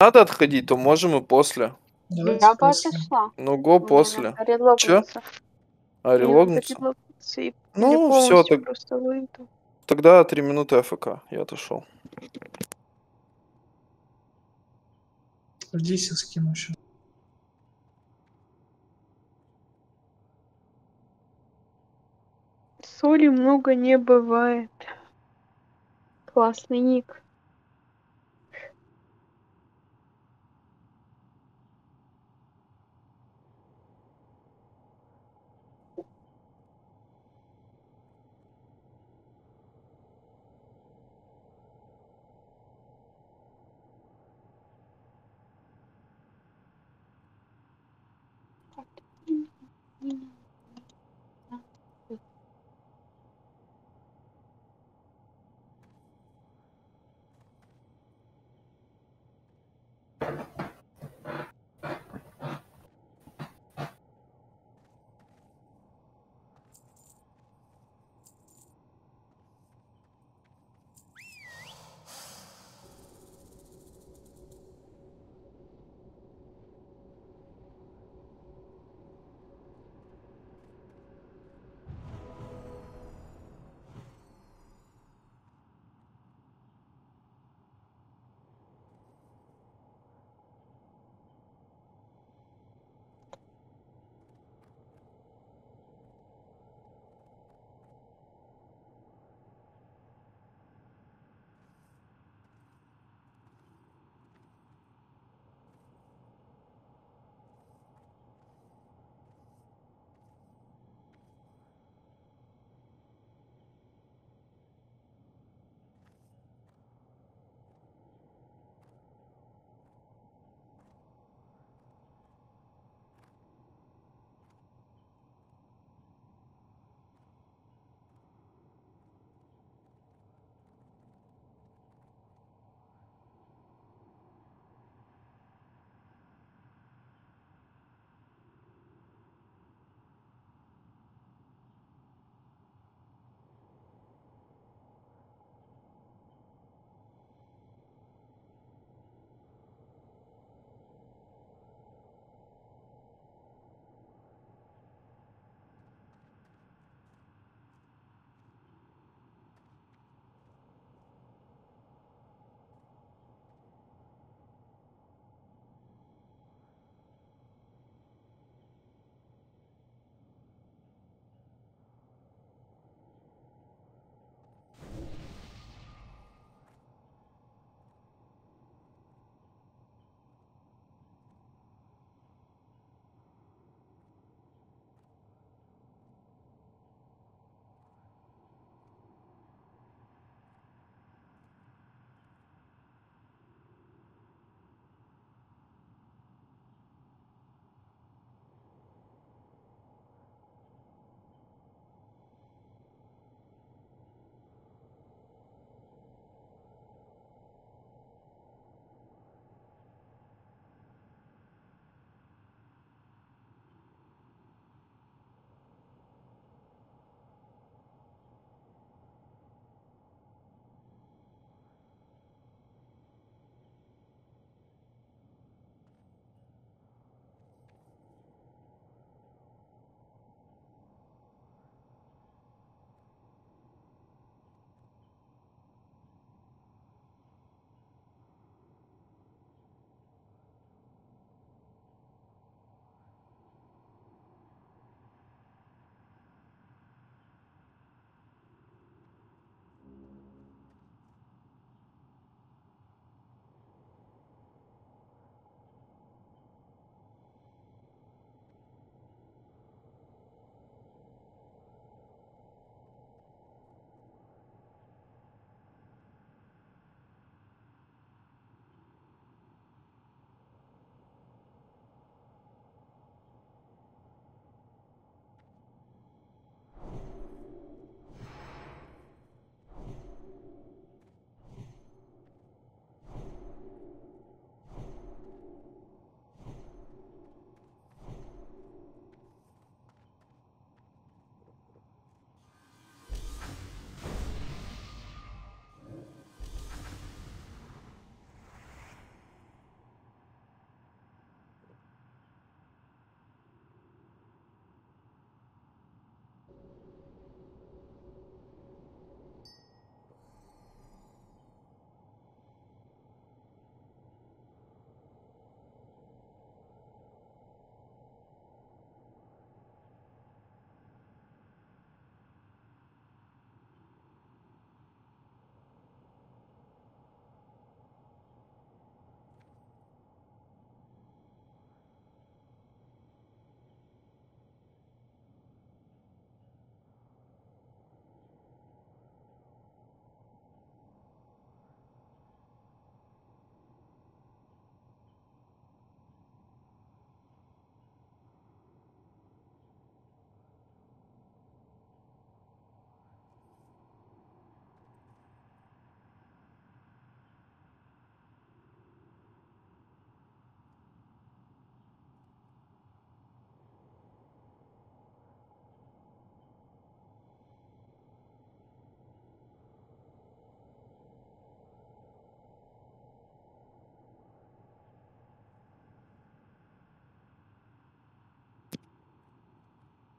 надо отходить, то можем и после. Давайте Я бы после. отошла. Ну, го Мне после. надо Чё? релогнуться. Мне надо Релогнуться? релогнуться или Ну, все, полностью просто выйду. тогда 3 минуты АФК. Я отошел. Здесь я скину еще. Соли много не бывает. Классный ник.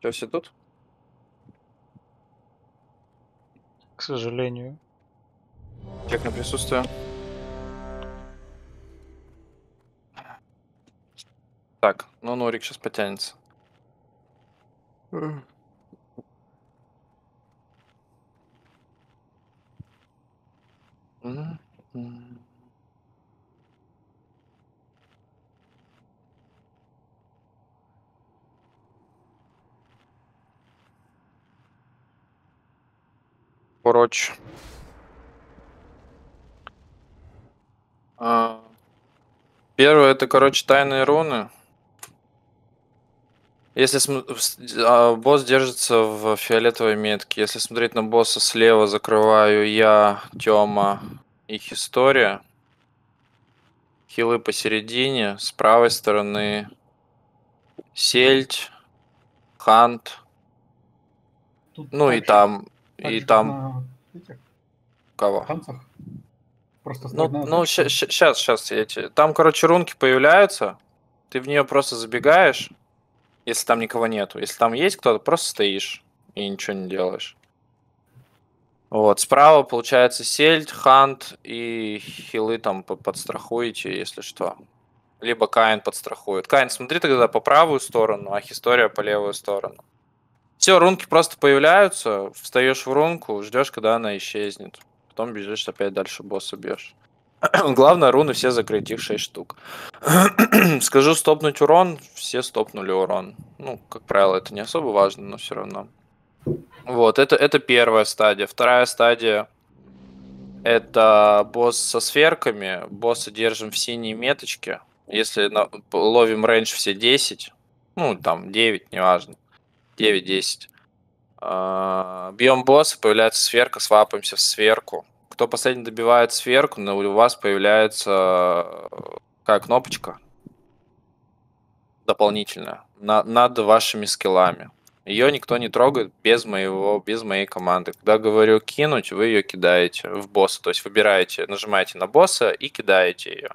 Что, все тут? К сожалению. Чек на присутствие. Так, ну Норик сейчас потянется. Короче. Первое это, короче, тайные руны. Если босс держится в фиолетовой метке, если смотреть на босса слева, закрываю я, Тёма и История. Хилы посередине, с правой стороны Сельдь, Хант. Тут Ну и так там, же, и как там на этих кого? танцах. Просто Ну, стальная ну точка. сейчас я тебе. Там, короче, рунки появляются. Ты в нее просто забегаешь, если там никого нету. Если там есть кто-то, просто стоишь и ничего не делаешь. Вот, справа получается Сельдь, Хант и хилы там подстрахуете, если что. Либо Каин подстрахует. Каин, смотри тогда по правую сторону, а Хистория по левую сторону. Все, рунки просто появляются, встаешь в рунку, ждешь, когда она исчезнет. Потом бежишь опять дальше босса бьешь. Главное, руны все закрыть, их 6 штук. Скажу стопнуть урон, все стопнули урон. Ну, как правило, это не особо важно, но все равно. Вот, это первая стадия. Вторая стадия — это босс со сферками. Босса держим в синей меточке. Если ловим рейндж все 10, ну, там, 9, неважно. 9-10. Бьем босса, появляется сферка, свапаемся в сферку. Кто последний добивает сферку, но у вас появляется какая кнопочка дополнительная над вашими скиллами. Ее никто не трогает без моей команды. Когда говорю кинуть, вы ее кидаете в босса. То есть выбираете, нажимаете на босса и кидаете ее.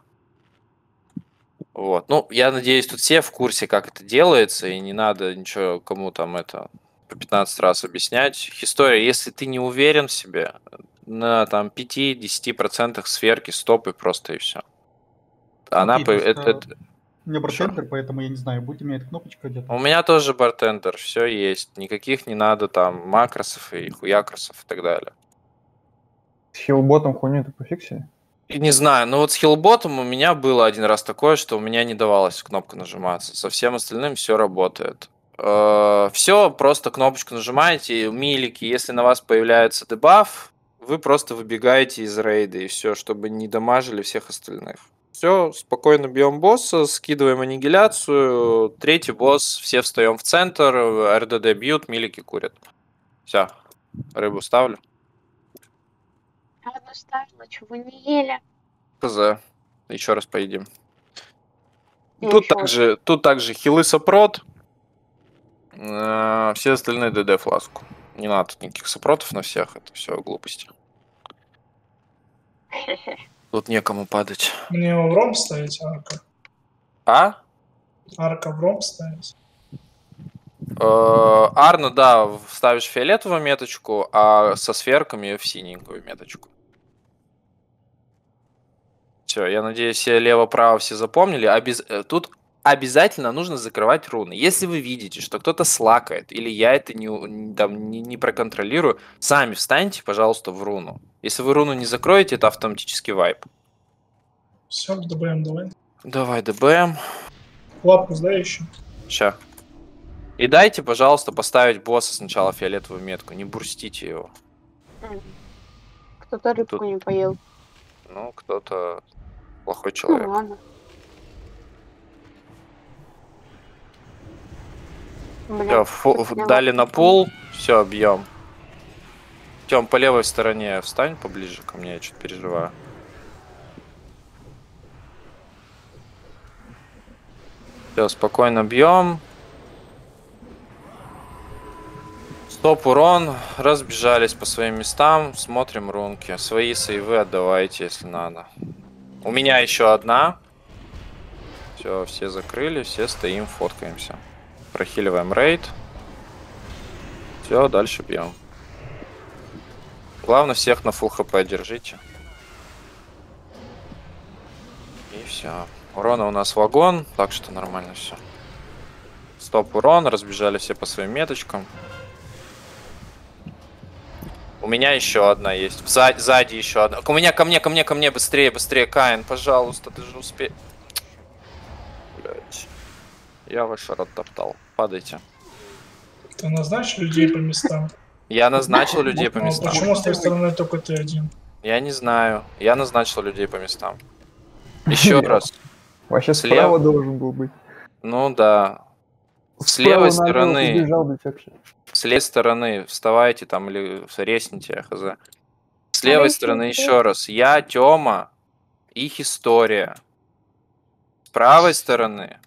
Вот. Ну, я надеюсь, тут все в курсе, как это делается, и не надо ничего кому там это по 15 раз объяснять. История, если ты не уверен в себе, на там 5-10% сферки стопай просто и все. Она Окей, просто у меня Шо? бартендер, поэтому я не знаю, будет у меня эта кнопочка где-то. У меня тоже бартендер, все есть. Никаких не надо там макросов и хуякросов и так далее. С хилботом хуйню-то пофиксили? И не знаю, но вот с хилботом у меня было один раз такое, что у меня не давалась кнопка нажиматься. Со всем остальным все работает. Все, просто кнопочку нажимаете, милики, если на вас появляется дебаф, вы просто выбегаете из рейда, и все, чтобы не дамажили всех остальных. Все, спокойно бьем босса, скидываем аннигиляцию, третий босс, все встаем в центр, РДД бьют, милики курят. Все, рыбу ставлю. Одну ставила, чего вы не ели. ХЗ. Еще раз поедим. Я Тут также хилы сопрот. Все остальные ДД фласку. Не надо никаких сопротов на всех, это все глупости. Тут некому падать. Мне его в ром ставить, арка? А? Арка в ром ставить? Арна, да, ставишь фиолетовую меточку, а со сферками в синенькую меточку. Все, я надеюсь, все лево-право все запомнили. Тут обязательно нужно закрывать руны. Если вы видите, что кто-то слакает, или я это не проконтролирую, сами встаньте, пожалуйста, в руну. Если вы руну не закроете, это автоматический вайп. Все, ДБМ давай. Давай ДБМ. Лапку сдай еще. Ща. И дайте, пожалуйста, поставить босса сначала фиолетовую метку. Не бурстите его. Кто-то рыбку не поел. Ну, кто-то плохой Ну человек. ладно. Бля, Все, дали на пул. Все, бьем. Тем, по левой стороне встань поближе ко мне, я чуть переживаю. Все, спокойно бьем. Стоп, урон. Разбежались по своим местам. Смотрим рунки. Свои сейвы отдавайте, если надо. У меня еще одна. Все закрыли, все стоим, фоткаемся. Прохиливаем рейд. Все, дальше бьем. Главное, всех на full хп держите. И все. Урона у нас вагон, так что нормально все. Стоп урон, разбежали все по своим меточкам. У меня еще одна есть. Сзади еще одна. У меня, ко мне, быстрее, Каин, пожалуйста, ты же успей. Блять. Я ваш рот топтал. Падайте. Ты назначил людей по местам? Я назначил людей по А местам. почему с той стороны только ты один? Я не знаю. Я назначил людей по местам. Еще раз. Вообще Слева. справа должен был быть. Ну да. С Справа левой налево стороны. побежал, блядь, вообще. С левой стороны вставайте там или резните, хз. С левой стороны еще раз. Я, Тёма, их история. С правой стороны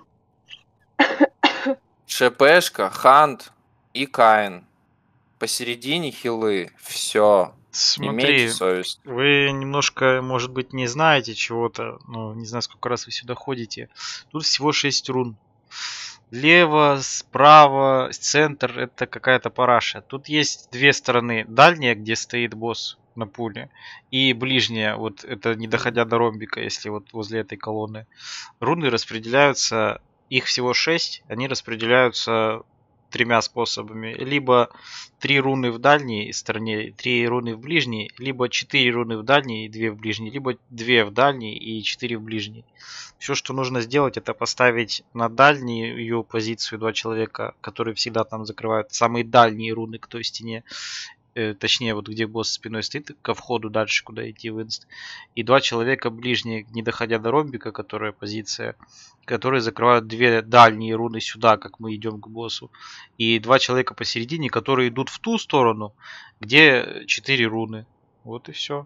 ШПшка, Хант и Каин. Посередине хилы. Все. Смотри, Имейте совесть. вы немножко, может быть, не знаете чего-то, ну, не знаю, сколько раз вы сюда ходите. Тут всего 6 рун. Лево, справа, центр — это какая-то параша. Тут есть две стороны. Дальняя, где стоит босс на пуле, и ближняя, вот это не доходя до ромбика, если вот возле этой колонны. Руны распределяются, их всего 6, они распределяются тремя способами. Либо 3 руны в дальней стороне, 3 руны в ближней, либо 4 руны в дальней и 2 в ближней, либо 2 в дальней и 4 в ближней. Все, что нужно сделать, это поставить на дальнюю позицию 2 человека, которые всегда там закрывают самые дальние руны к той стене. Точнее, вот где босс спиной стоит, ко входу дальше, куда идти в инст. И 2 человека ближние, не доходя до ромбика, которая позиция, которые закрывают 2 дальние руны сюда, как мы идем к боссу. И 2 человека посередине, которые идут в ту сторону, где 4 руны. Вот и все.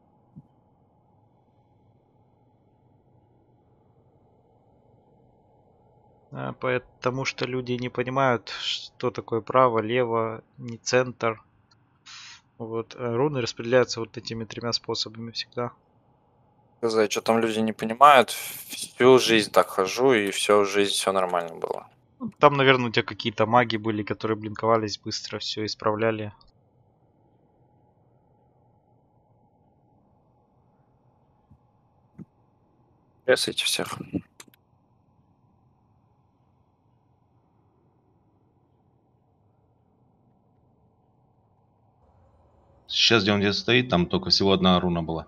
Потому что люди не понимают, что такое право, лево, не центр. Вот, руны распределяются вот этими 3 способами всегда. Сказать, что там люди не понимают. Всю жизнь так хожу, и всю жизнь все нормально было. Там, наверное, у тебя какие-то маги были, которые блинковались быстро, все исправляли. Ресайте всех. Сейчас, где он где стоит, там только всего одна руна была.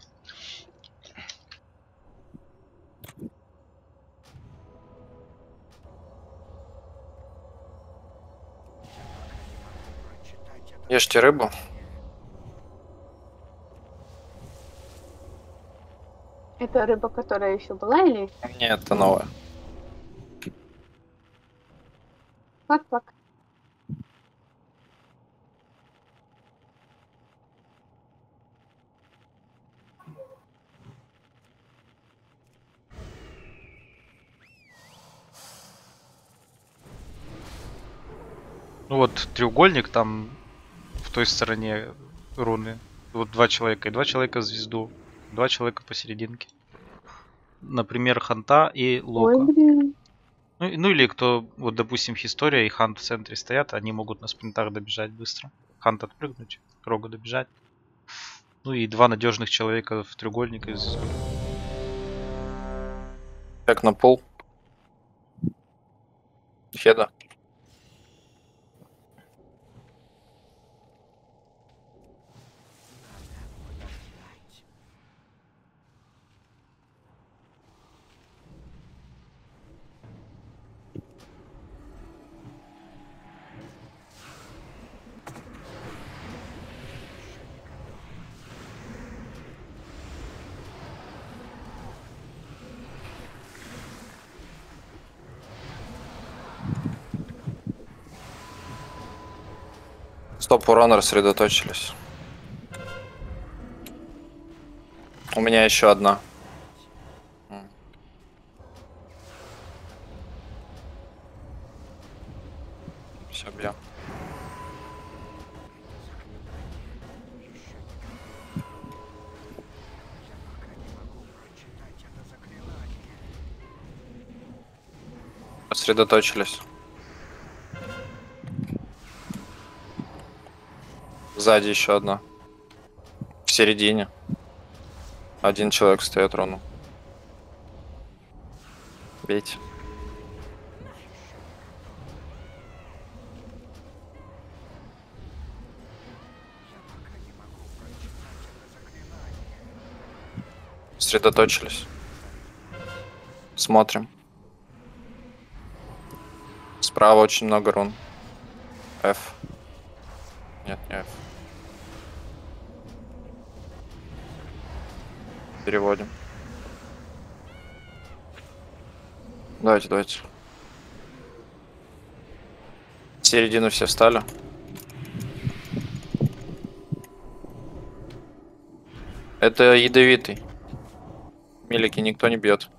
Ешьте рыбу. Это рыба, которая еще была, или Нет, это новое. фак-фак? Ну вот треугольник там в той стороне руны. Вот 2 человека. И 2 человека звезду. 2 человека посерединке. Например, Ханта и Лока. Ой, блин. Ну или кто, вот допустим, Хистория и Хант в центре стоят, они могут на спринтах добежать быстро. Хант отпрыгнуть, Рога добежать. Ну и 2 надежных человека в треугольник из... Как на пол. Хеда. Стоп, урон рассредоточились. У меня еще одна. Все, бьем. Рассредоточились. Сзади еще одна. В середине. Один человек стоит руну. Бейте. Сосредоточились. Смотрим. Справа очень много рун. F. Нет, не F. Переводим. Давайте. В середину все встали. Это ядовитый. Милики никто не бьет.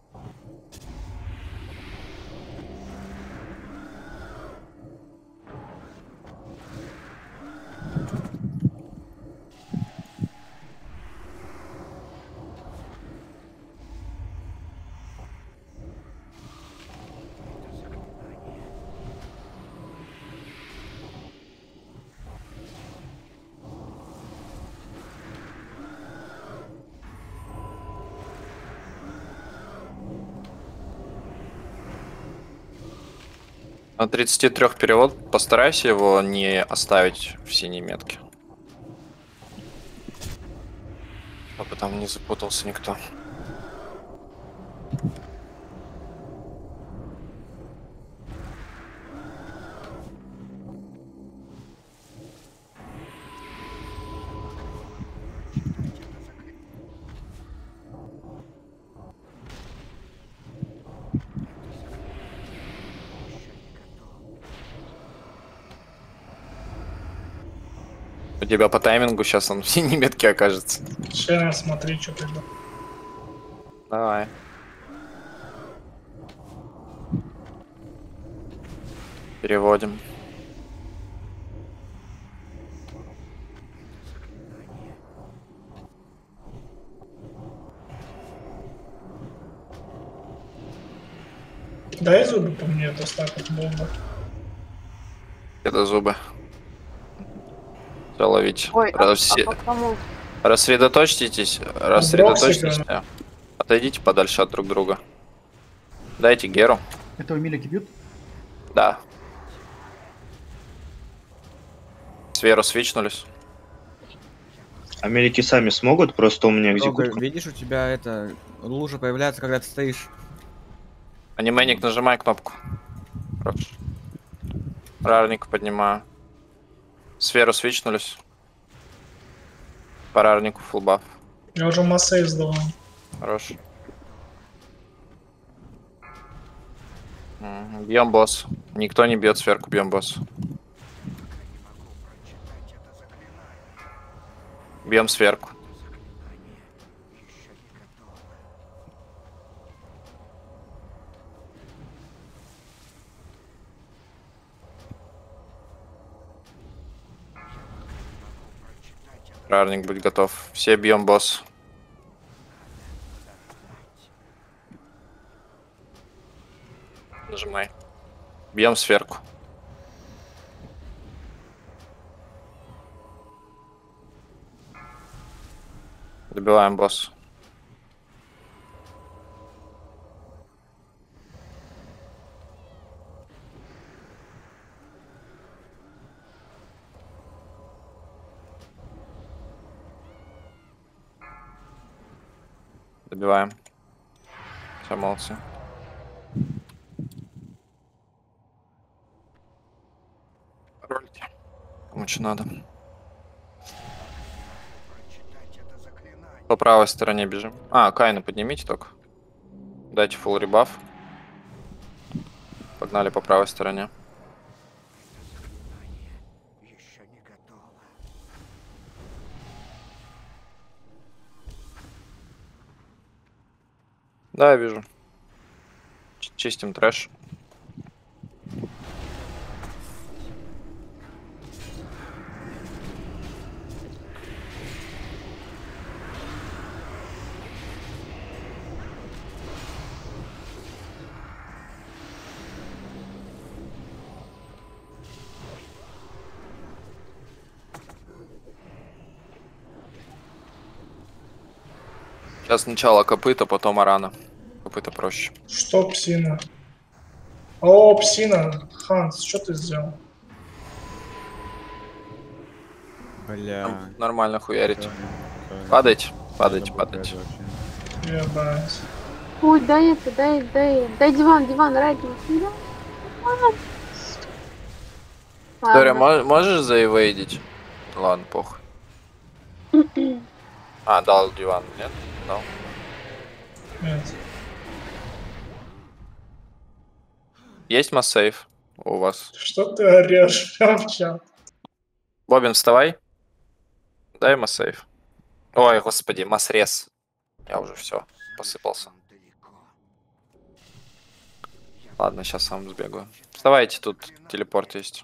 На 33 перевод, постарайся его не оставить в синей метке. Чтобы там не запутался никто. У тебя по таймингу сейчас он в синей метке окажется. Сейчас смотри, что тогда. Давай. Переводим. Дай зубы по мне, это так вот бомба. Это зубы. Все ловить. Ой, а по кому? Рассредоточьтесь. Отойдите подальше от друг друга. Дайте Геру. Этого милики бьют? Да. Сферу свичнулись. А мелики сами смогут? Просто у меня Рога, экзекутка. видишь, у тебя это лужа появляется, когда ты стоишь. Анименик, нажимай кнопку. Хорошо. Рарник поднимаю. Сферу свичнулись. По рарнику фулбаф. Я уже массы сдавал. Хорош. Бьем босс. Никто не бьет сверху, бьем босс. Бьем сверху. Рарник, будь готов. Все бьем босс. Нажимай. Бьем сверху. Добиваем босс. Добиваем. Все, молодцы. Ролики. Кому что надо. По правой стороне бежим. А, Кайна поднимите только. Дайте фулл ребаф. Погнали по правой стороне. Да, я вижу. Чистим трэш. Сейчас сначала копыта, потом арана. Копыта проще. Что псина? О, псина. Ханс, что ты сделал? Бля. Нормально хуярить. Чё, Падайте, надо падайте, было падайте. играть вообще. Ебать. Ой, дай это, дай диван, ради. Виктория, Ладно. можешь заэвейдить? Ладно, похуй. А, дал диван, нет? Дал. Нет. Есть массейв у вас? Что ты орешь? Прям в чат. Бобин, вставай. Дай массейв. Ой, господи, массрез. Я уже все посыпался. Ладно, сейчас сам сбегаю. Вставайте, тут телепорт есть.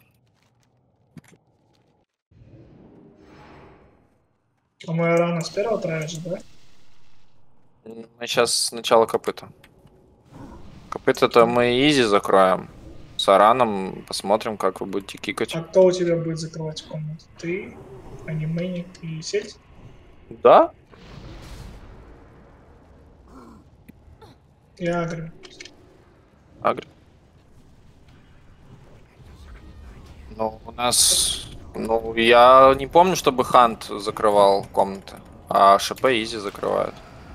А моя рана с первого травишь, да? Мы сейчас сначала копыта. Копыта-то мы изи закроем. С араном посмотрим, как вы будете кикать. А кто у тебя будет закрывать комнату? Ты, анименик и сеть? Да? Я агрю. Агри. Ну, у нас... Ну, я не помню, чтобы Хант закрывал комнаты. А ШП изи закрывает.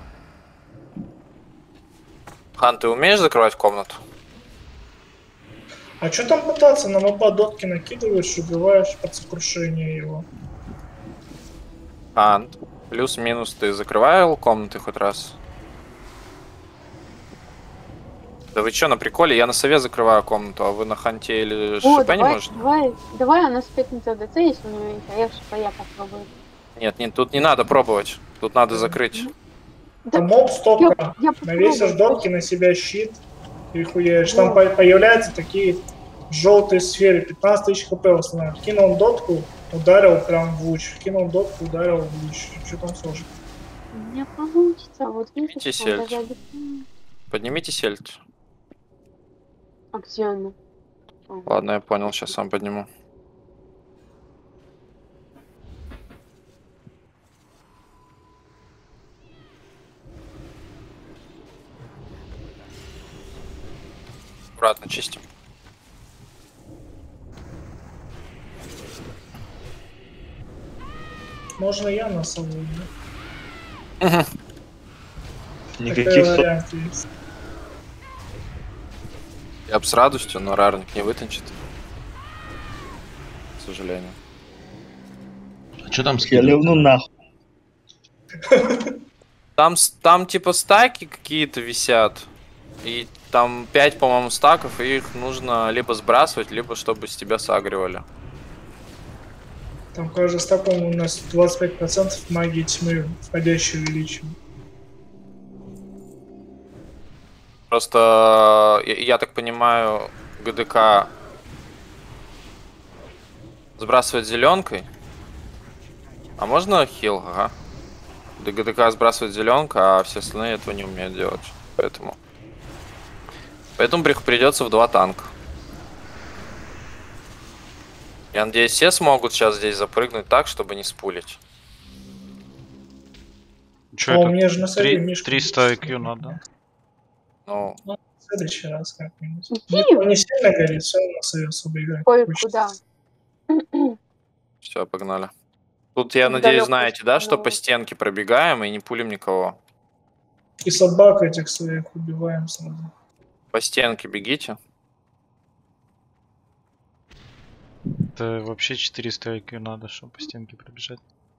Хант, ты умеешь закрывать комнату? А что там пытаться? На моба дотки накидываешь, убиваешь под сокрушение его. Хант. Плюс-минус ты закрывал комнаты хоть раз? Да вы чё, на приколе? Я на сове закрываю комнату, а вы на Ханте или О, ШП не можете? давай, у нас пятница ДЦ, если у него есть, а я в ШП попробую. Нет, тут не надо пробовать. Тут надо закрыть. Да, Там моб стопка. я Навесишь попробую. дотки на себя щит и хуяешь. Там появляются такие желтые сферы. 15 тысяч хп в основном. Кинул дотку, ударил прям в луч. Кинул дотку, ударил в луч. Что там сложно? У меня получится, вот видишь, Идите он сельдь. даже... Поднимите сельдь. А где она? Ладно, я понял, сейчас сам подниму. Аккуратно чистим. Можно я на сову, да? Такой Никаких вариант есть. Я бы с радостью, но рарник не вытончит. К сожалению. А что там Я скидывать? ливну нахуй. Там типа стаки какие-то висят. И там 5, по-моему, стаков, и их нужно либо сбрасывать, либо чтобы с тебя сагривали. Там каждый стак, по-моему, у нас 25% магии тьмы входящей увеличивает. Просто, я так понимаю, ГДК сбрасывать зеленкой. А можно хил? Ага. ГДК сбрасывает зеленка, а все остальные этого не умеют делать. Поэтому придется в 2 танка. Я надеюсь, все смогут сейчас здесь запрыгнуть так, чтобы не спулить. Чё А у это? меня же на сове Мишка 300 есть. IQ надо. Ну, Ну, в следующий раз как-нибудь. Иди. Не сильно горит, все равно на сове особо играть. Ой, не куда? все, погнали. Тут, я В надеюсь, далёкую знаете, да, что сторону. по стенке пробегаем и не пулим никого. И собак этих своих убиваем сразу. По стенке бегите. Это вообще 400 IQ надо, чтобы по стенке пробежать.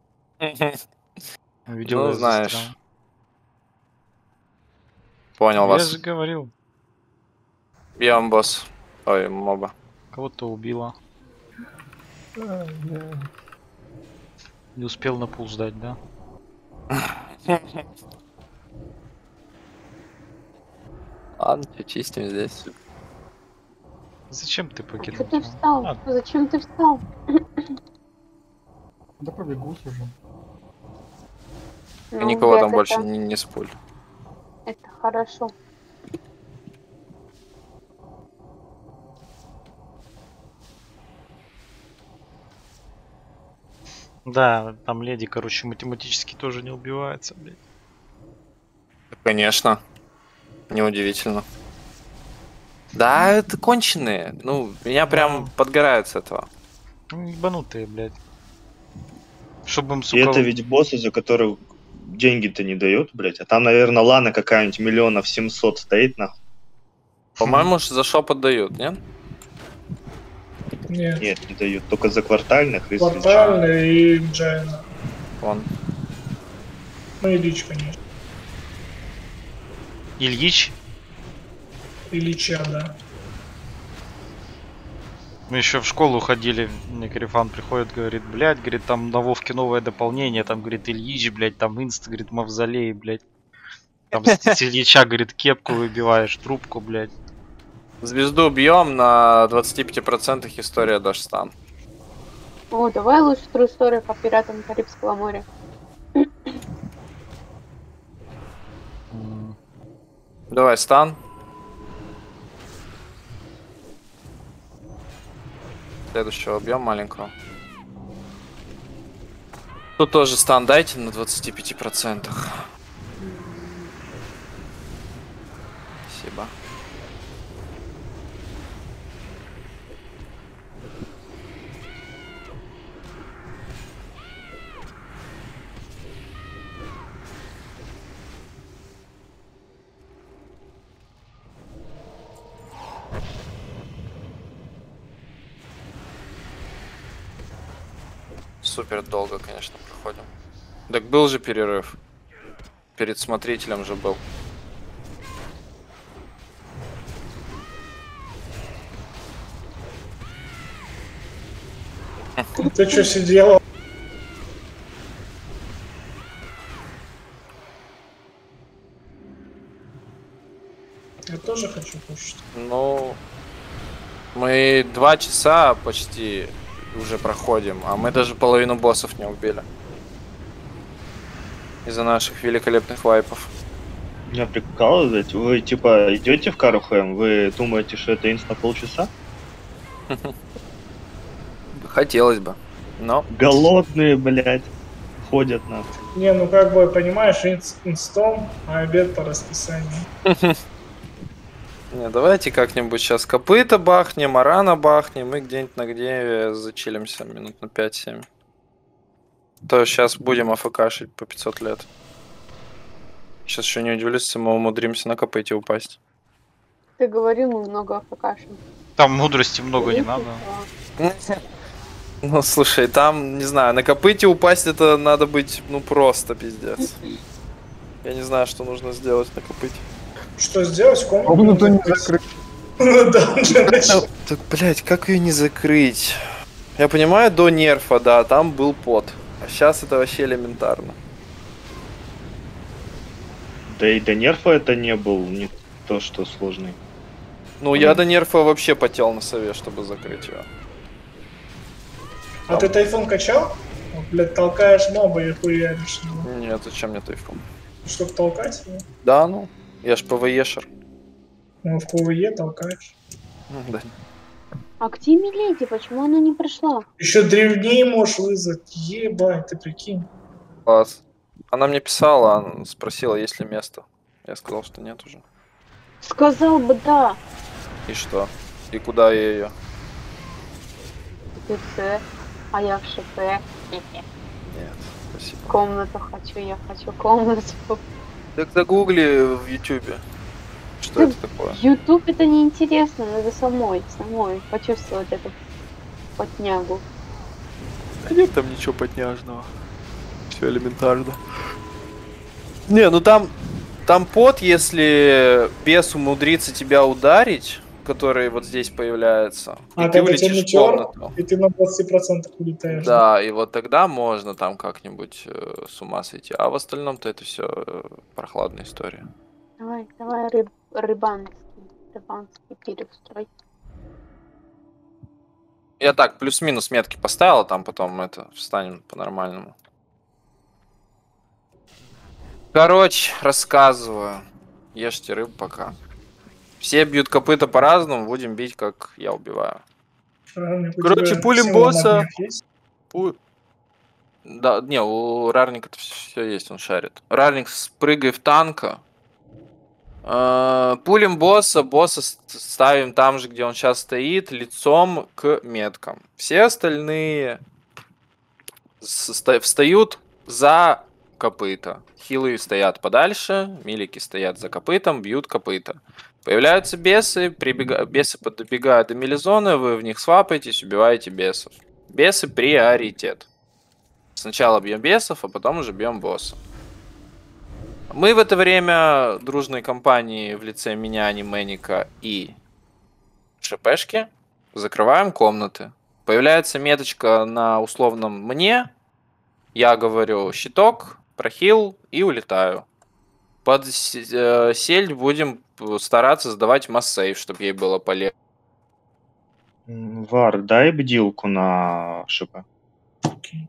Видел Ну, я знаешь. застрял. Понял Я вас. же говорил, Бьем, босс. Ой, моба. кого-то убило. Не успел на пул сдать, да? Ладно, чистим здесь. Зачем ты Что покинул? ты встал? А, Зачем ты встал? Да пробегусь уже. И Ну, никого там век больше это- не спуль. Это хорошо. да, там леди, короче, математически тоже не убивается, блядь. Конечно. Неудивительно. Да, это конченые. Ну, меня прям подгорает с этого. Ну, ебанутые, блядь. Чтобы им, И сука... это ведь боссы, за которых деньги-то не дают, блядь. А там, наверное, лана какая-нибудь 700 000 стоит, нахуй. По-моему, за шоп отдают, нет? Нет. Нет, не дают. Только за квартальных и Квартальный и Джайна. Вон. Ну и Лич, конечно. Ильич? И Лича, да. Мы еще в школу ходили, мне Карифан приходит, говорит, блядь, говорит, там на Вовке новое дополнение, там, говорит, Ильич, блядь, там инст, говорит, мавзолей, блядь. Там с Ильича, говорит, кепку выбиваешь, трубку, блядь. Звезду бьем на 25% история Дашстан. О, давай лучше True Story по пиратам Карибского моря. Давай, стан. Следующего бьем маленького. Тут тоже стан дайте на 25%. Спасибо. Супер долго, конечно, проходим. Так был же перерыв. Перед смотрителем же был. Ты что сидела? Я тоже хочу кушать. Ну, мы 2 часа почти уже проходим, а мы даже половину боссов не убили. Из-за наших великолепных вайпов. Меня прикалывает, вы типа идете в Карухем, вы думаете, что это инст на полчаса? Хотелось бы, но... Голодные, блядь, ходят нахуй. Не, ну как бы, понимаешь, инстом, а обед по расписанию. Не, давайте как-нибудь сейчас копыта бахнем, арана бахнем и где-нибудь на где зачилимся минут на 5-7. То сейчас будем АФКшить по 500 лет. Сейчас еще не удивлюсь, если мы умудримся на копыте упасть. Ты говорил, мы много афкашем. Там мудрости много не надо. Ну, слушай, там, не знаю, на копыте упасть это надо быть, ну, просто пиздец. Я не знаю, что нужно сделать на копыте. Что сделать? Комнату не закрыть. Да, Так, блядь, как ее не закрыть? Я понимаю, до нерфа, да, там был пот. А сейчас это вообще элементарно. Да и до нерфа это не был не то, что сложный. Ну, я до нерфа вообще потел на сове, чтобы закрыть его. А ты тайфун качал? Вот, блядь, толкаешь моба и хуяришь. Нет, зачем мне тайфун? Чтоб толкать его? Да, ну, я ж ПВЕшер. Ну, в КВЕ толкаешь. Да. А где Миледи? Почему она не пришла? Еще древней можешь вызвать. Ебать, ты прикинь. Класс. Она мне писала, она спросила, есть ли место. Я сказал, что нет уже. Сказал бы да. И что? И куда я ее? Ты Ц, а я в ШП. Нет, спасибо. Комнату хочу, я хочу комнату. Так загугли в Ютубе. Что это такое? Ютуб это неинтересно, надо самой почувствовать эту потнягу. Да нет там ничего потняжного. Все элементарно. Не, ну там пот, если бес умудрится тебя ударить, который вот здесь появляется, А и ты когда тебе улетишь в метеор, комнату. и ты на 20% улетаешь. Да, и вот тогда можно там как-нибудь с ума сойти. А в остальном-то это все прохладная история. Давай рыбанский перестрой. Я так, плюс-минус метки поставил, там потом это встанем по-нормальному. Короче, рассказываю. Ешьте рыбу пока. Все бьют копыта по-разному, будем бить, как я убиваю. Короче, пулем босса. Да, не, у Рарника все есть, он шарит. Рарник, спрыгай в танка Пулим босса, ставим там же, где он сейчас стоит, лицом к меткам. Все остальные встают за копыта. Хилы стоят подальше, милики стоят за копытом, бьют копыта. Появляются бесы, бесы подбегают до милизоны, вы в них свапаетесь, убиваете бесов. Бесы приоритет. Сначала бьем бесов, а потом уже бьем босса. Мы в это время дружной компании в лице меня, Анимэника и ШПшки закрываем комнаты. Появляется меточка на условном мне. Я говорю щиток, прохил и улетаю. Под сельдь будем стараться сдавать масс-сейв, чтобы ей было полегче. Вар, дай бдилку на ШП. Окей.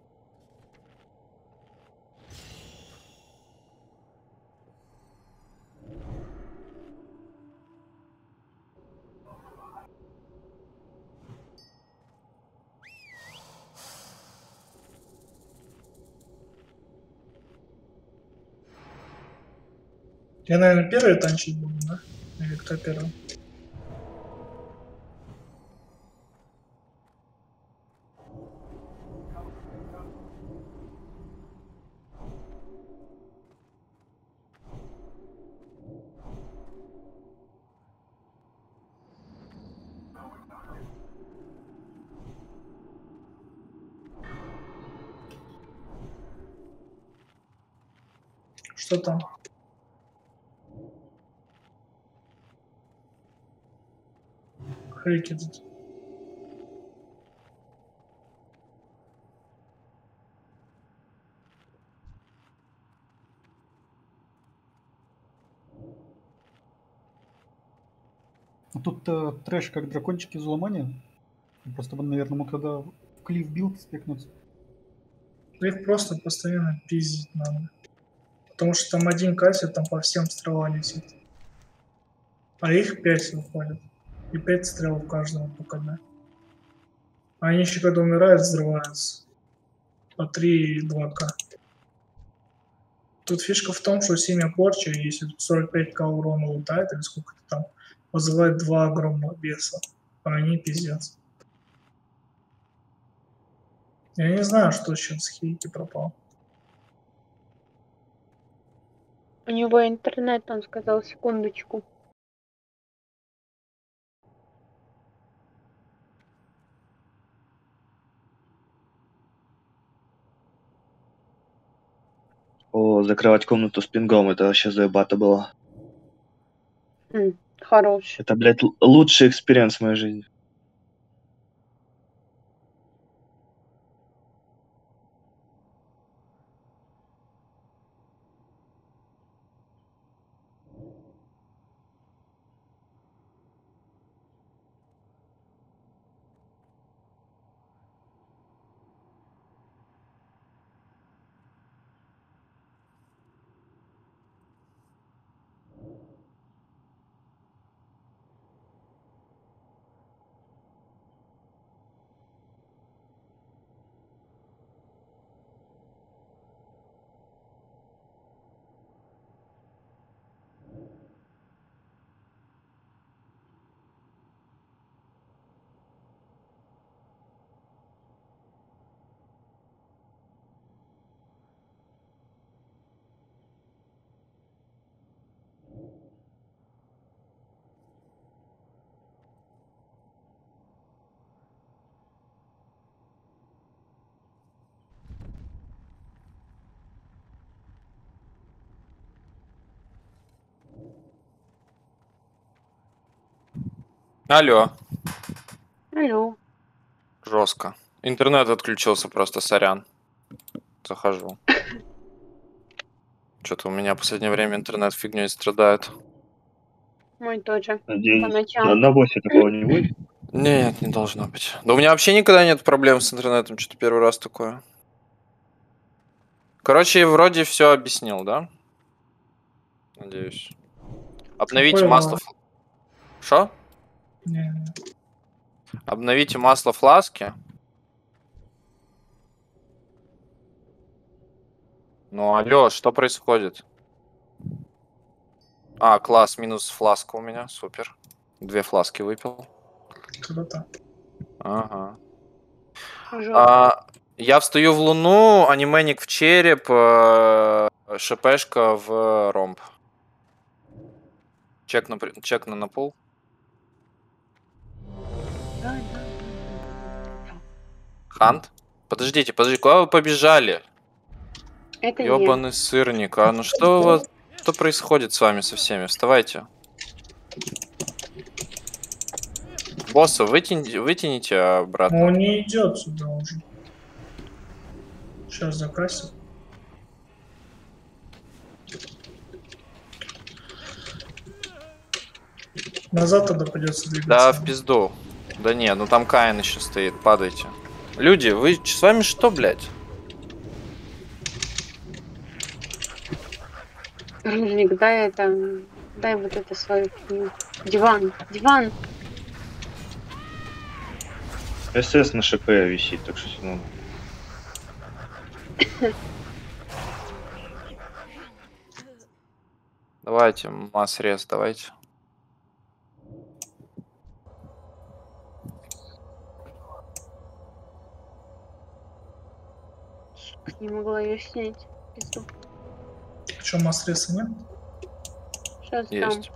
Я, наверное, первый танчить буду, да? Или кто первый? Что там? Хейки тут. Тут трэш как дракончики взломания. Просто бы, наверное, мог тогда в клифф билд спекнуться. Их просто постоянно пиздить надо. Потому что там один кассет, там по всем стрела летит. А их 5 выходит. И 5 стрел в каждого по КД. А они еще когда умирают, взрываются. По 3 и 2К. Тут фишка в том, что семя порчи, если 45к урона лутает, или сколько-то там, вызывает 2 огромных беса. А они пиздец. Я не знаю, что сейчас с Хейки пропал. У него интернет, он сказал, секундочку. О, закрывать комнату с пингом, это вообще заебато было. Хорош. Это, блядь, лучший экспириенс в моей жизни. Алло. Алло. Жестко. Интернет отключился просто, сорян. Захожу. Что-то у меня в последнее время интернет фигней страдает. Мой тоже. Надеюсь, По ночам. на боссе такого не будет. Нет, не должно быть. Да у меня вообще никогда нет проблем с интернетом. Что-то первый раз такое. Короче, вроде все объяснил, да? Надеюсь. Обновите Какой масло. Что? Не. Обновите масло фласки. Ну, алло, что происходит? А, класс, минус фласка у меня, супер. 2 фласки выпил. Круто. Ага. Жёстко. Я встаю в луну, анименик в череп, ШПшка в ромб. Чек на пол. Да. Хант? Подождите, куда вы побежали? Это нет. Ёбаный сырник, а ну что у вас, что происходит с вами со всеми? Вставайте. Босса вытяните обратно. Но он не идет сюда уже. Сейчас закасим. Назад тогда придется двигаться. Да, в пизду. Да не, ну там Каин еще стоит, падайте. Люди, вы с вами что, блядь? Ружник, дай вот это свою хуйню. Диван. СС на ШП висит, так что ну. Давайте, масс-рез, давайте. Не могла ее снять. Пизду. Что, масс-ресса нет? Сейчас там. Есть.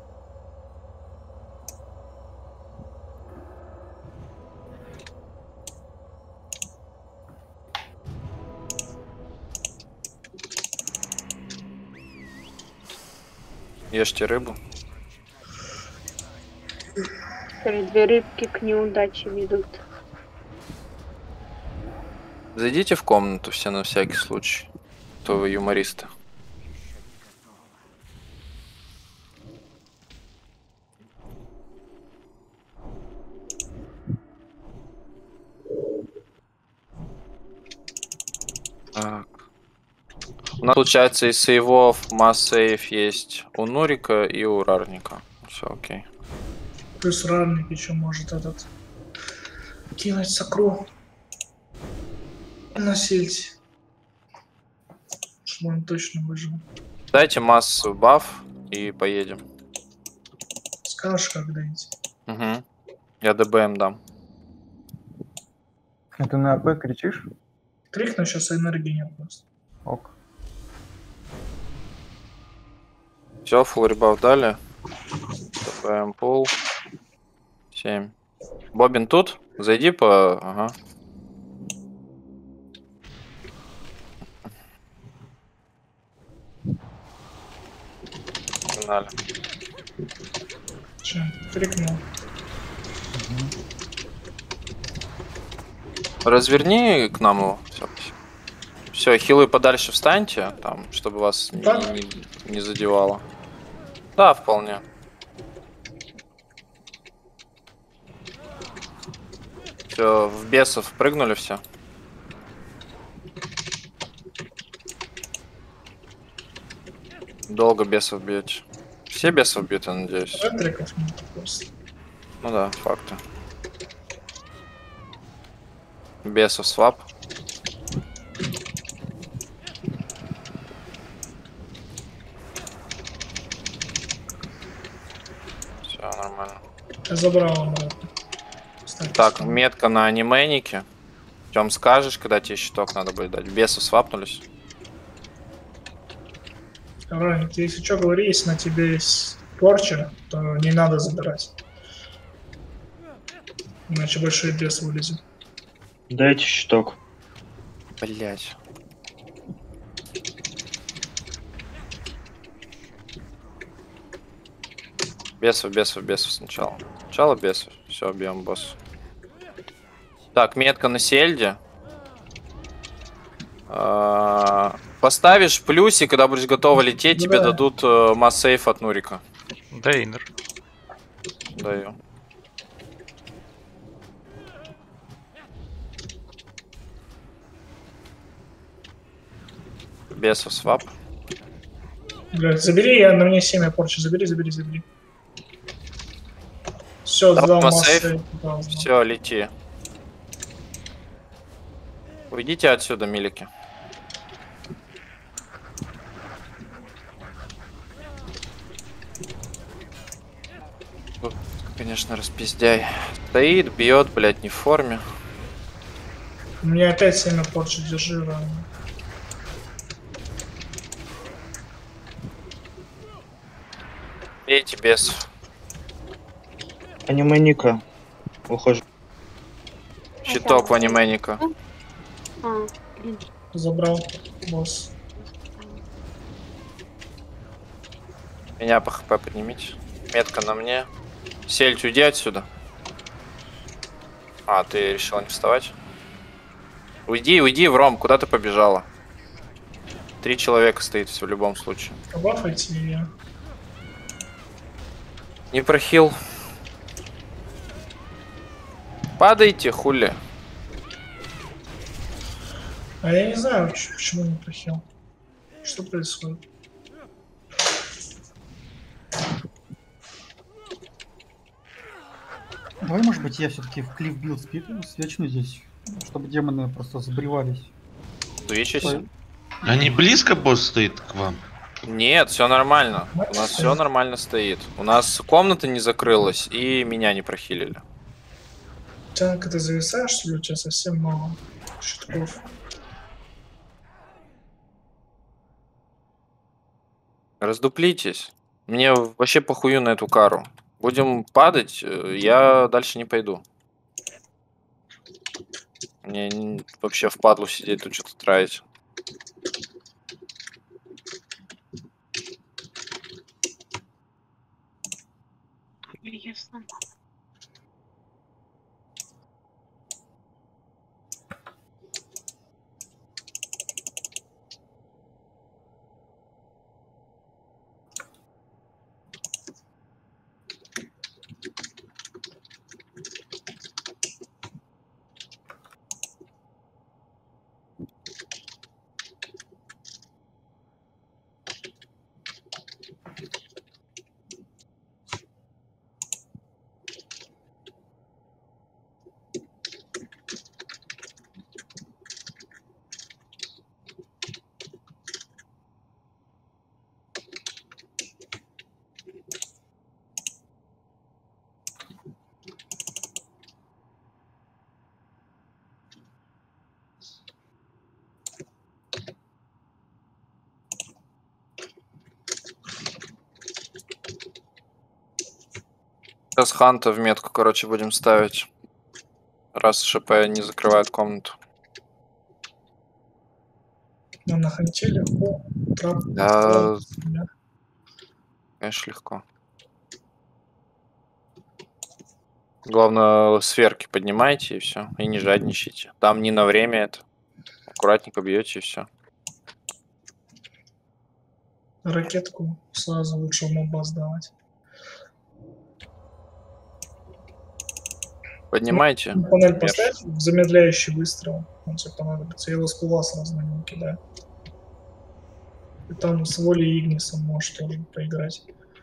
Ешьте рыбу. Две рыбки к неудаче ведут. Зайдите в комнату все на всякий случай. То вы юмористы. Так. У нас получается из сейвов масс-сейв есть у Нурика и у Рарника. Все окей. Плюс Рарник еще может этот кинуть сокру на сельдь. Чтобы он точно выжил. Дайте массу баф и поедем. Скажешь, когда идти. Угу. Я ДБМ дам. Это на АП кричишь? Крикну, сейчас энергии нет просто. Ок. Все, фулл ребаф дали. ДБМ пул. 7. Бобин тут? Зайди по... Ага. Погнали. Че, крикнул. Разверни к нам его. Все, хилы подальше встаньте, там, чтобы вас не задевало. Да, вполне. Все, в бесов прыгнули все. Долго бесов бьете. Все бесов бьют, я надеюсь. Этриков нет просто. Ну да, факты. Бесов свап. Все нормально. Я забрал обратно. Кстати, Так, что? метка на анименике. Тем скажешь, когда тебе щиток надо будет дать. Бесы свапнулись. Рарник, ты если что, говори, если на тебе есть порча, то не надо забирать. Иначе большой бес вылезет. Дайте щиток. Блять. Бесов сначала. Сначала бесов. Все, бьем босс. Так, метка на сельде. Поставишь плюсик, когда будешь готова лететь, тебе дадут масс-сейф от Нурика. Дейнер. Даю. Бесов свап. Блядь, забери, я на мне 7 порчи. Забери. Все, Да, сдал масс-сейф. массы. Все, лети. Уйдите отсюда, милики. конечно, распиздяй. Стоит, бьет, блядь, не в форме. У меня опять 7 порчи, держи рано. Бейте бесов. Аниме Ника. Ухожу. Щиток в анименика. А, блин. Забрал босс. Меня по хп поднимите. Метка на мне. Сельдь, уйди отсюда. А, ты решила не вставать? Уйди, уйди, Вром, куда ты побежала? 3 человека стоит все в любом случае. Побафайте ее. Не прохил. Падайте, хули. А я не знаю, почему не прохил. Что происходит? Давай, может быть, я все-таки в клифф билд свечну здесь, чтобы демоны просто забревались. Свечайся. Они близко босс стоит к вам? Нет, все нормально. У нас все нормально стоит. У нас комната не закрылась и меня не прохилили. Тянка, ты зависаешь, что ли? У тебя совсем мало щитков. Раздуплитесь. Мне вообще похую на эту кару. Будем падать, я дальше не пойду. Мне вообще впадлу сидеть тут что-то тратить. Ясно. Сейчас ханта в метку, короче, будем ставить. Раз ШП не закрывает комнату. Ну, на ханте легко. Трап. Да, Да. конечно, легко. Главное, сверки поднимайте и все. И не жадничайте. Там не на время это. Аккуратненько бьете и все. Ракетку сразу лучше в моба сдавать. Поднимайте. Панель Мерш. поставь в замедляющий выстрел. Он тебе понадобится. Я его с пула сразу на него кидаю. И там с волей Игниса можешь тоже поиграть.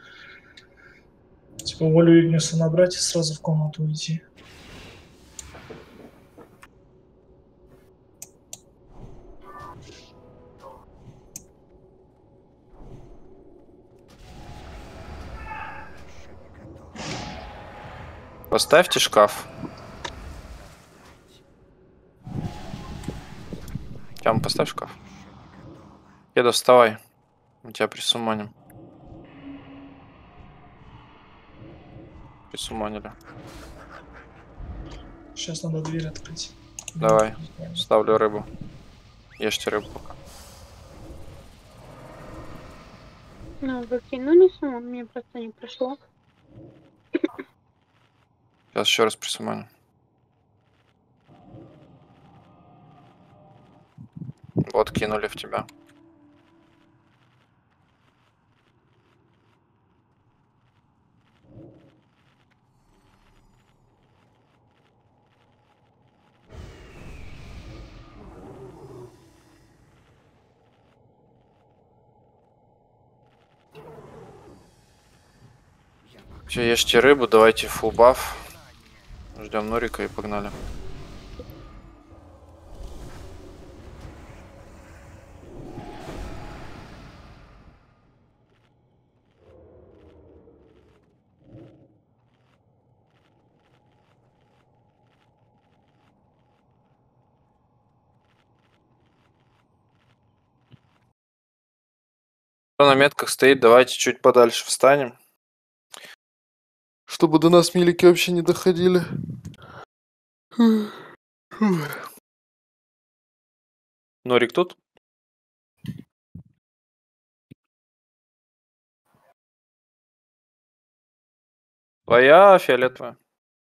Типа волю Игниса набрать и сразу в комнату уйти. Поставьте шкаф. Тям, поставь шкаф. Еда, вставай. Мы тебя присуманим. Присуманили. Сейчас надо дверь открыть. Давай, ставлю рыбу. Ешьте рыбу пока. Ну, выкинули сумму, мне просто не пришло. Сейчас еще раз присуманим. Вот, кинули в тебя. Все, ешьте рыбу, давайте фулл баф. Ждем Нурика и погнали. Кто на метках стоит, давайте чуть подальше встанем. Чтобы до нас милики вообще не доходили. Норик тут? Твоя фиолетовая.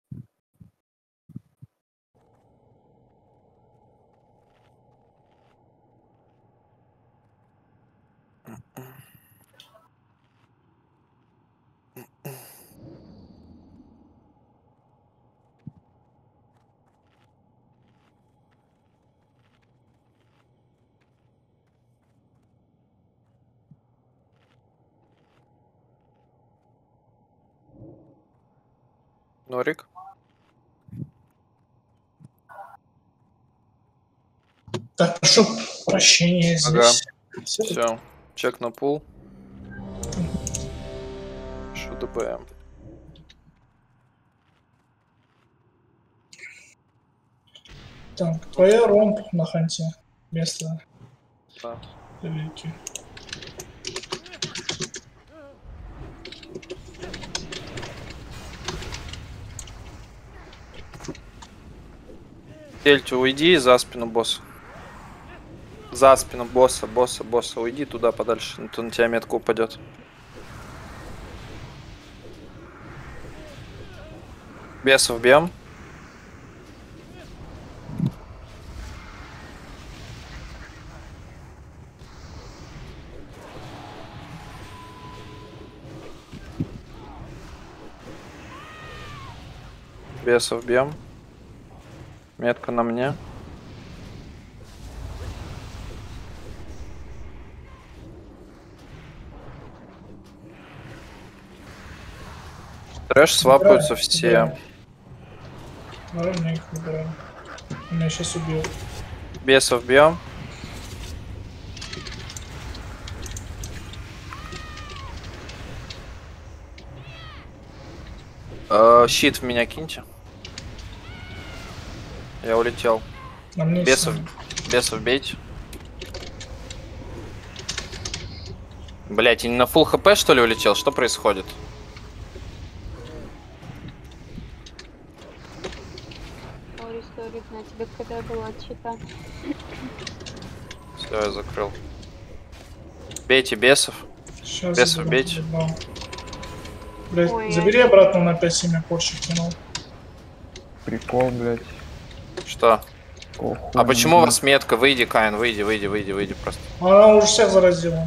Норик. Так, прошу прощения здесь. Всё. Все. Чек на пул. Что ДПМ? Так, твоя ромб на ханте. Место. Да. Великий. Тельтю, уйди за спину босса. За спину босса. Уйди туда подальше, а то на тебя метка упадет. Бесов бьем. Бесов бьем. Метка на мне. Трэш свапаются все. Наверное, я их выбираю. Меня сейчас убьют. Бесов бьем. Щит в меня киньте. Я улетел. На мне Бесов всё. бейте. Блять, я не на фулл хп что ли улетел? Что происходит? Сори, на тебе когда была чита. Все, я закрыл. Бейте бесов. Сейчас Бесов заберу, бейте. забрал. Блядь, Ой, забери обратно на 5-7 порчик кинул. Прикол, блядь. Что? Какого А хуя почему у нужно? вас метка? Выйди, Каин, выйди просто. Она уже всех заразила.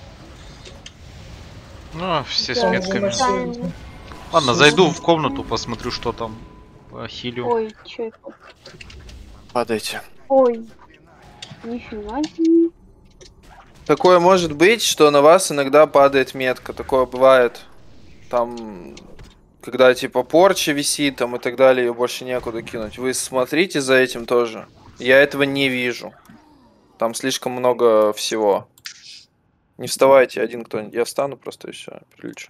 Ну, все с Там метками. уже на все- Ладно, все зайду с- в комнату, посмотрю, что там по хилю. Ой, чё это? Падайте. Ой. Нифига себе. Такое может быть, что на вас иногда падает метка. Такое бывает. Там, когда типа порча висит там и так далее, ее больше некуда кинуть. Вы смотрите за этим тоже. Я этого не вижу. Там слишком много всего. Не вставайте один кто-нибудь. Я встану просто и все, прилечу.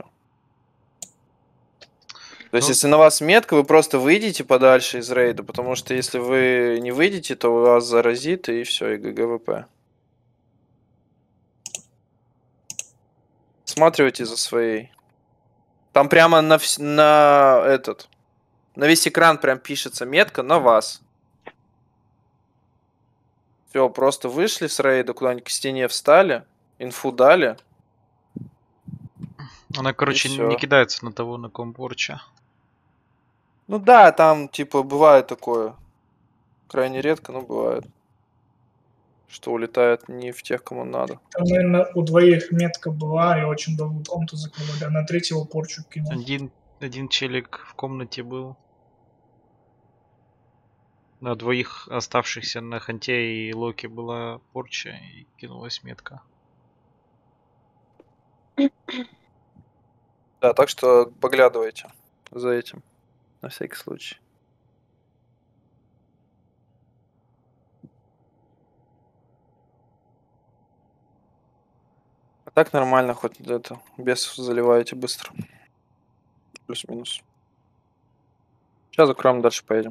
То есть, Ну. если на вас метка, вы просто выйдете подальше из рейда, потому что если вы не выйдете, то вас заразит и все, и ГГВП. Смотрите за своей. Там прямо на весь экран прям пишется метка на вас. Все, просто вышли с рейда, куда-нибудь к стене встали, инфу дали. Она, короче, всё. не кидается на того, на ком порча. Ну да, там типа бывает такое. Крайне редко, но бывает. Что улетает не в тех, кому надо. Там, наверное, у двоих метка была, и очень долго комнату закрывали, а на третьего порчу кинул. Один челик в комнате был. На двоих оставшихся на ханте и локе была порча и кинулась метка. Да, так что поглядывайте за этим. На всякий случай. А так нормально, хоть это без заливаете быстро. Плюс-минус. Сейчас закроем, дальше поедем.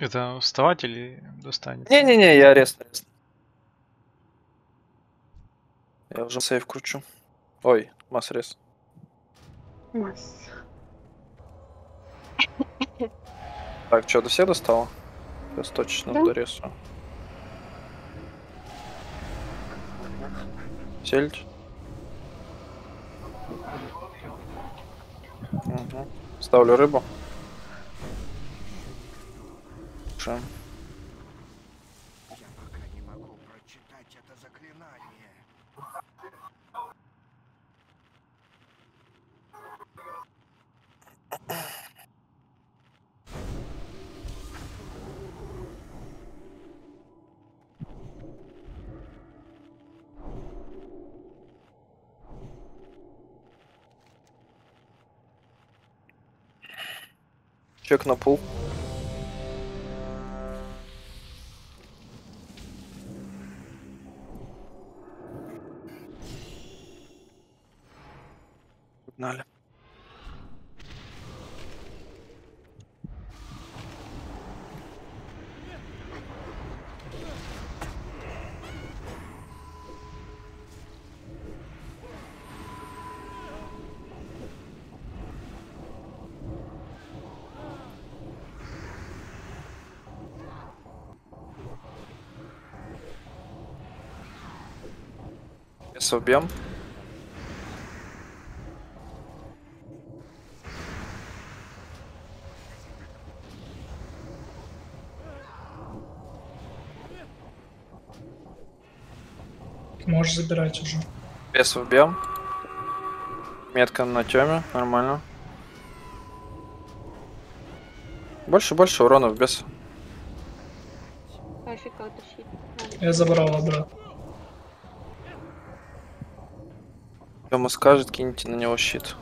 Это вставать или достанет? Не-не-не, я арест. Я уже сейв кручу. Ой, масс рез. Масс. Так, что, до всех достало? Сейчас точно Да. доресу. Сельдь. Угу. Ставлю рыбу. Хорошо. Чек на пул. Погнали. Сейчас убьем. Можешь забирать уже. Бес убьем. Метка на теме, нормально. Больше урона в бес. Кафика утащить. Я забрал обратно. Ему скажет, киньте на него щит.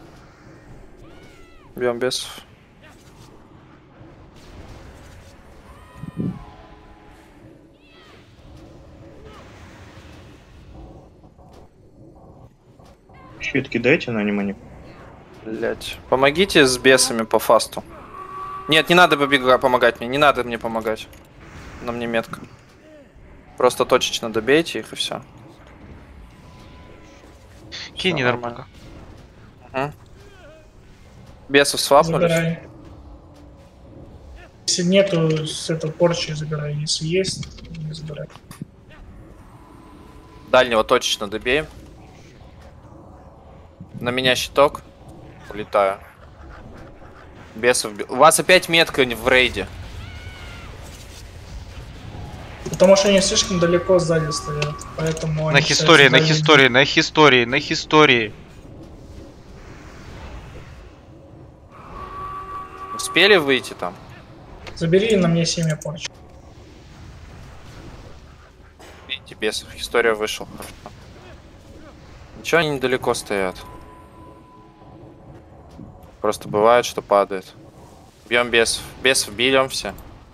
Бьем бесов. Щит кидайте на анимане. Блять. Помогите с бесами по фасту. Нет, не надо помогать мне. Не надо мне помогать. На мне метка. Просто точечно добейте их и все. Кинь не нормально. Угу. Бесов свапнулись. Забирай. Если нету с этого порчи, забирай. Если есть, не забирай. Дальнего точечно добей. На меня щиток. Улетаю. Бесов. У вас опять метка в рейде. Потому что они слишком далеко сзади стоят. Поэтому На они хистории, на стоят сзади. хистории, на хистории, на хистории. Успели выйти там? Забери на мне семя порчи. Видите, бесов. История вышел. Хорошо. Ничего, они недалеко стоят. Просто бывает, что падает. Бьем бесов. Бесов бьем все.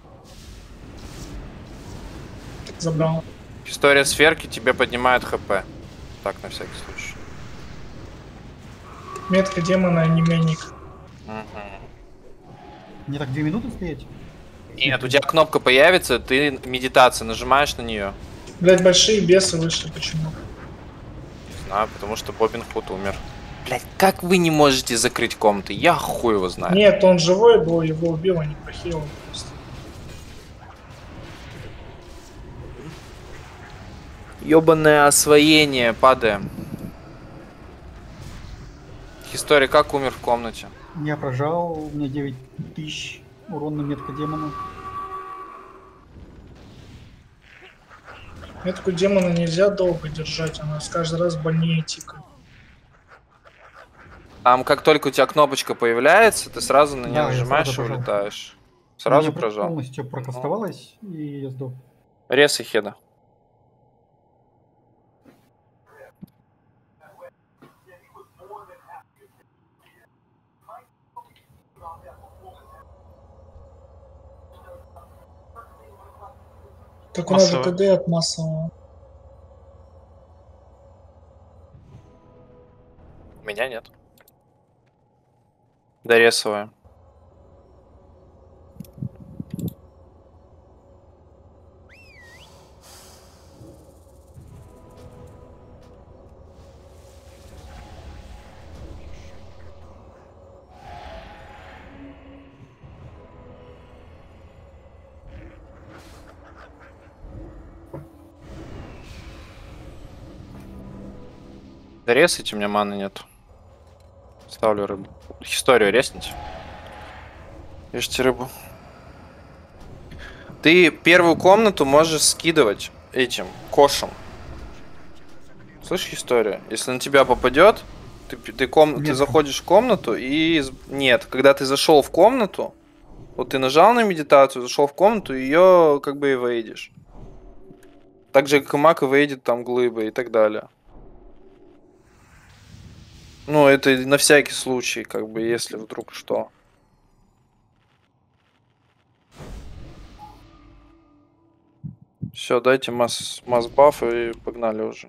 Забрал. История сферки тебе поднимает хп. Так, на всякий случай. Метка демона, не менник. Угу. Мне так 2 минуты стоять? Нет, у тебя кнопка появится, ты медитация, нажимаешь на нее. Блять, большие бесы вышли, почему? Не знаю, потому что Бобин Худ умер. Блять, как вы не можете закрыть комнаты? Я хуй его знаю. Нет, он живой был, его убил, а не похилил просто. Ёбаное освоение, падаем. История как умер в комнате? Я прожал, у меня 9000 урон на метка демона. Метку демона нельзя долго держать, она с каждый раз больнее тикает. Там как только у тебя кнопочка появляется, ты сразу на нее Да, я нажимаешь и сразу прожал. улетаешь. Сразу У меня прожал. полностью прокастовалась, и я сдох. Рез и хеда. Так у нас же Массово. КД от массового. У меня нет. Доресовая. Да резайте, у меня маны нет. Ставлю рыбу. Историю резните. Ешьте рыбу. Ты первую комнату можешь скидывать этим кошем. Слышишь историю? Если на тебя попадет, ты заходишь в комнату и... Нет, когда ты зашел в комнату, вот ты нажал на медитацию, зашел в комнату, ее как бы и выйдешь. Так же, как и маг, и выйдет там глыбы и так далее. Ну, это на всякий случай, как бы, если вдруг что. Все, дайте масс-баф и погнали уже.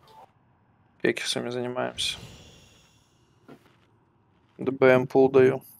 Кекисами занимаемся. ДБМ пул даю.